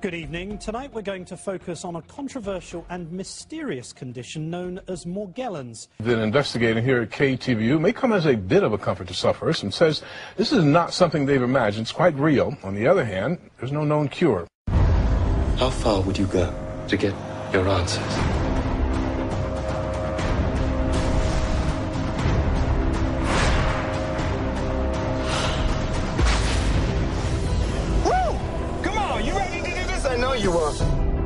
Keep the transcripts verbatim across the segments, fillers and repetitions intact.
Good evening. Tonight we're going to focus on a controversial and mysterious condition known as Morgellons. The investigator here at K T V U may come as a bit of a comfort to sufferers and says this is not something they've imagined. It's quite real. On the other hand, there's no known cure. How far would you go to get your answers? I know you are.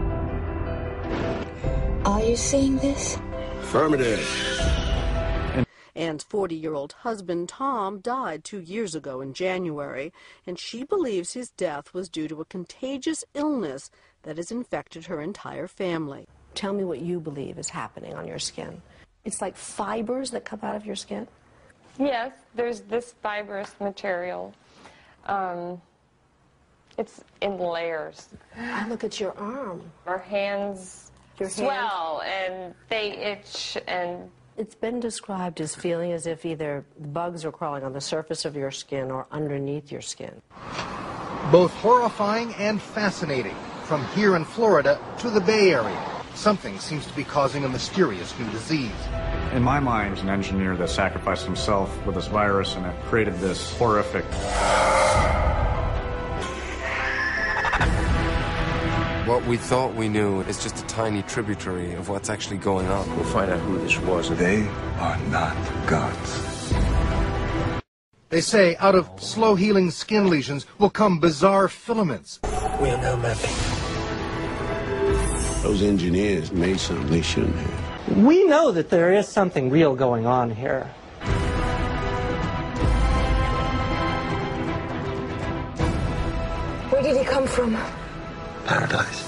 Are you seeing this? Affirmative. Anne's forty-year-old husband, Tom, died two years ago in January, and she believes his death was due to a contagious illness that has infected her entire family. Tell me what you believe is happening on your skin. It's like fibers that come out of your skin? Yes, there's this fibrous material. Um, It's in layers. I look at your arm. Our hands Your swell hand? and they itch, and It's been described as feeling as if either bugs are crawling on the surface of your skin or underneath your skin. Both horrifying and fascinating. From here in Florida to the Bay Area, something seems to be causing a mysterious new disease. In my mind, an engineer that sacrificed himself with this virus and it created this horrific... What we thought we knew is just a tiny tributary of what's actually going on. We'll find out who this was. They are not gods. They say out of slow-healing skin lesions will come bizarre filaments. We'll know nothing. Those engineers made something they shouldn't have. We know that there is something real going on here. Where did he come from? Paradise.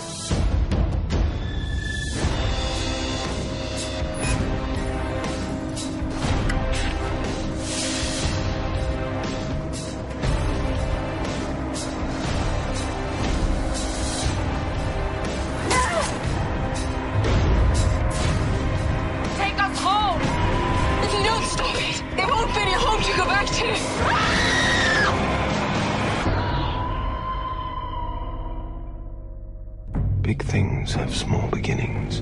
take us home. If you don't stop it, there won't be any home to go back to. Big things have small beginnings.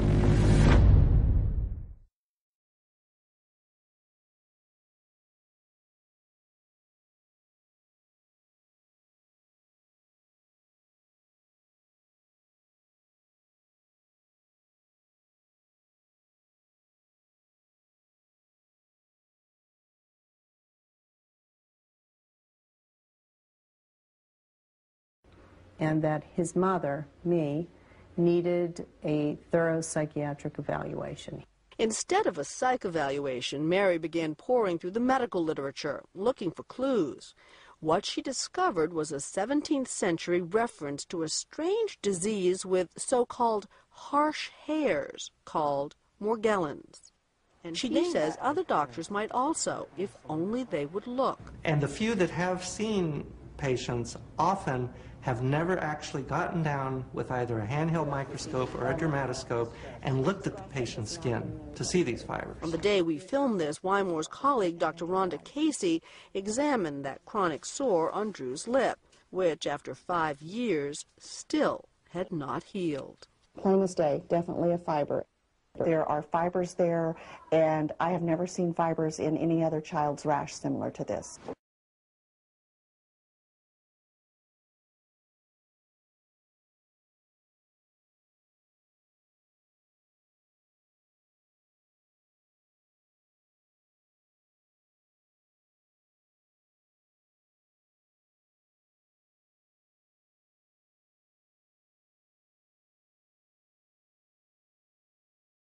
And that his mother, me, needed a thorough psychiatric evaluation. Instead of a psych evaluation, Mary began poring through the medical literature, looking for clues. What she discovered was a seventeenth century reference to a strange disease with so-called harsh hairs called Morgellons. And she says other doctors might also, if only they would look. And the few that have seen patients often have never actually gotten down with either a handheld microscope or a dermatoscope and looked at the patient's skin to see these fibers. On the day we filmed this, Wymore's colleague, Doctor Rhonda Casey, examined that chronic sore on Drew's lip, which, after five years, still had not healed. Plain as day, definitely a fiber. There are fibers there, and I have never seen fibers in any other child's rash similar to this.